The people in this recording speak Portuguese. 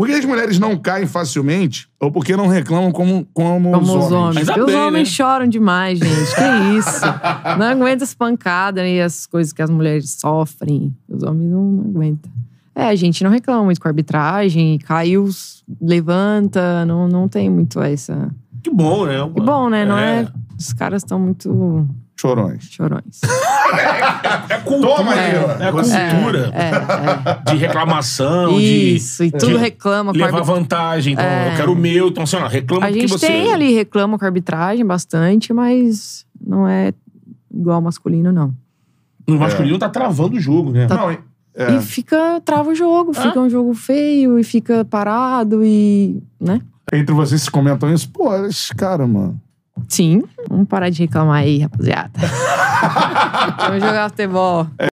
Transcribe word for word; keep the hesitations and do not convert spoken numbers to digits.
Por que as mulheres não caem facilmente ou porque não reclamam como, como, Como os homens? os homens. Ainda Porque os bem, homens né? choram demais, gente. Que isso? Não aguenta as pancadas e as coisas que as mulheres sofrem. Os homens não, não aguentam. É, a gente não reclama muito com a arbitragem. Caiu, levanta. Não, não tem muito essa... Que bom, né? Que bom, né? Não é... Os caras estão muito... Chorões. Chorões. É cultura. Toma aí, ó. É a cultura. É, é. De reclamação, Isso, de... e tudo de reclama. Com a levar arbitra- vantagem. Então, É. eu quero o meu. Então, assim, ó, reclama A porque gente você... tem ali, reclama com a arbitragem bastante, mas não é igual ao masculino, não. O masculino tá travando o jogo, né? Não, é. E fica, trava o jogo, fica um jogo feio e fica parado e, né? Entre vocês se comentam isso, pô, esse cara, mano. Sim, vamos parar de reclamar aí, rapaziada. Vamos jogar futebol.